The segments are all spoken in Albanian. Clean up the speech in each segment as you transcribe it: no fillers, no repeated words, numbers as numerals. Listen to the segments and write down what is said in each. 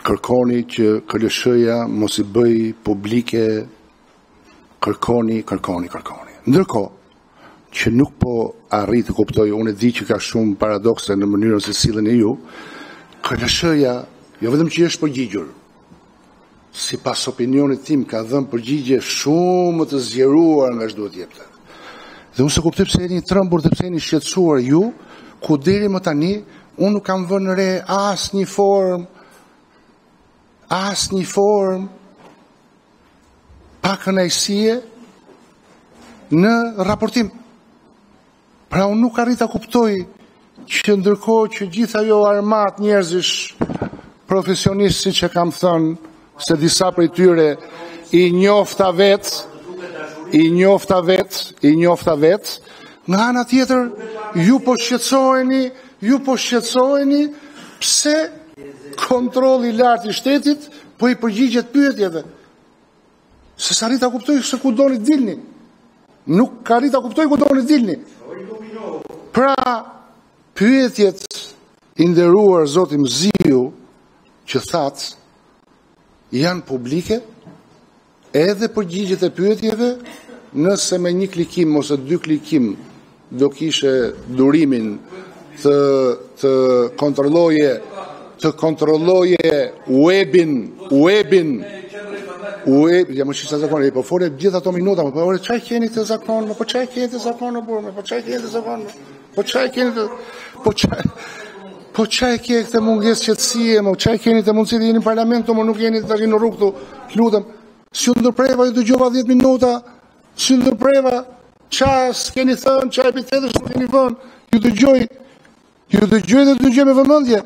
kërkoni që KLSH-ja mos i bëj publike, kërkoni. Ndërkohë, që nuk po arrit të kuptoj, unë e di që ka shumë paradokse në mënyrën se sillen e ju, KLSH-ja, jo vetëm që është përgjigjur, si pas opinionit tim ka dhënë përgjigje shumë të zgjeruar nga ç'duhet jepte. Dhe unë se kuptoj pse jeni trembur dhe pse jeni shqetësuar ju, ku deri më tani unë nuk kam vënë re asnjë form pa kënaqësie në raportim. Pra unë nuk arrit ta kuptoj që ndërkohë që gjithë ajo armat njerëzish profesionistë, siç e kam thënë, se disa prej tyre i njofta vet, nga ana tjetër ju po shqetësoheni pse kontrolli i lartë i shtetit po i përgjigjet pyetjeve. Se s'arrit ta kuptoj se ku doni dilni. Nuk arrit ta kuptoj ku doni dilni. Pra, pyetjet i nderuar zoti Mziu që thatë janë publike, edhe përgjigjet e pyetjeve, nëse me një klikim ose 2 klikim do kishe durimin të kontrolloje webin, ja më shisa zakon, po fole gjithë ato minuta, po ore çaj keni të zakon, po çaj keni të zakon, po çaj ke këtë mungesë qetësie, po çaj keni të mundësi të jeni në parlament, po nuk jeni të takini në rrugë, lutem. Si u ndërpreva, ju dëgjova 10 minuta, si u ndërpreva, qa s'keni thënë, qa epitetesh nuk keni vënë, ju dëgjoj dhe dëgjoj me vëmendje.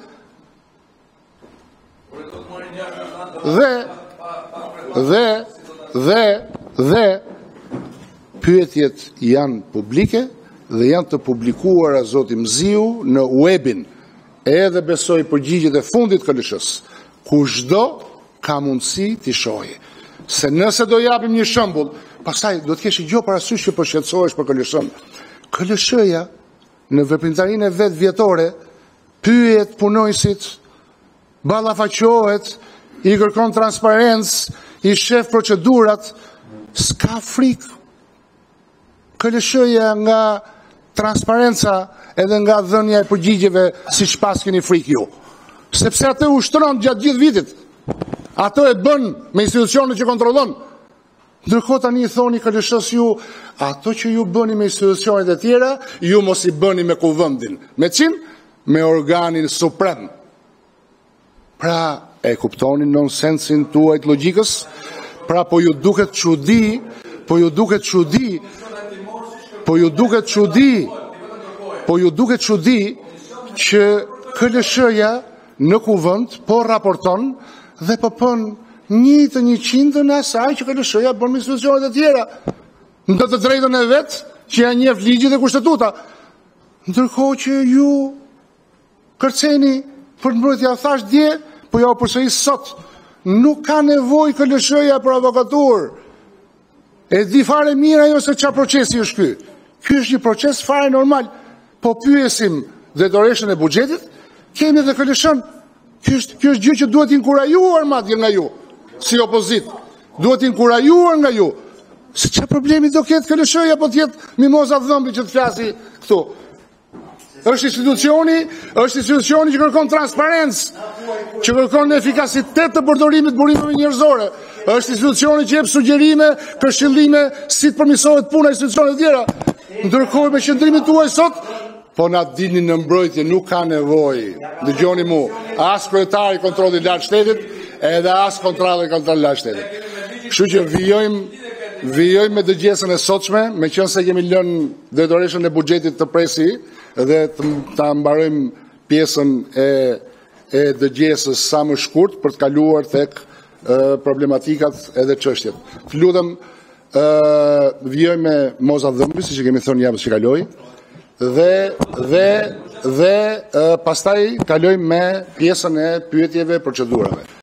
Dhe pyetjet janë publike dhe janë të publikuara zoti Mziu në webin, edhe besoj përgjigjet e fundit KLSH-s, kushdo ka mundësi t'i shohë. Se nëse do japim një shembull, pastaj do të kesh gjë parasysh që po shqetësohesh për KLSH-n. KLSH-ja në veprimtarinë e vet vjetore pyet punojësit, ballafaqohet, i kërkon transparencë, i shef procedurat, s'ka frikë. KLSH-ja nga transparenca edhe nga dhënia e përgjigjeve siç pas keni frikë ju. Sepse atë ushtron gjatë gjithë vitit. Ato e bën me institucionet që kontrollon. Ndërkohë tani i thoni KLSH-s ju, ato që ju bëni me institucionet e tjera, ju mos i bëni me kuvendin. Me cin? Me organin suprem. Pra, e kuptoni nonsensin tuaj të logjikës? Pra, po ju duket çudi që KLSH-ja në kuvend po raporton dhe po bën 1/100 në asaj që KLSH-ja bën me institucionet e tjera. Në të drejtën e vet që ja njeh ligji dhe kushtetuta. Ndërkohë që ju kërceni për mbrojtja, thash dje, po ja u përsëris sot. Nuk ka nevojë KLSH-ja për avokatur. E di fare mirë ajo se çfarë procesi është ky. Ky është një proces fare normal. Po pyesim drejtoreshën e buxhetit, kemi edhe KLSH-n. Kjo është gjë që duhet inkurajuar madje nga ju, si opozit. Duhet inkurajuar nga ju. Se çfarë problemi do ketë KLSH-ja po të jetë mimoza dhëmbi që të flasi këtu. Është institucioni që kërkon transparencë, që kërkon efikasitet të përdorimit burimeve njerëzore. Është institucioni që jep sugjerime, këshillime si të përmirësohet puna e institucioneve të tjera. Ndërkohë me qëndrimin tuaj sot, po na dilni në mbrojtje, nuk ka nevojë. Dëgjoni mu, as kryetari i kontrollit lartë shtetit, edhe as kontrolli lartë shtetit. Kështu që vijojmë me dëgjesën e sotshme, meqense kemi lënë drejtoreshën e buxhetit të presi dhe ta mbarojmë pjesën e dëgjesës sa më shkurt për të kaluar tek problematikat edhe çështjet. Të lutem, vijojmë me moza dhëmbi, siç e kemi thënë javën që kaloi, dhe pastaj kalojmë me pjesën e pyetjeve, procedurave.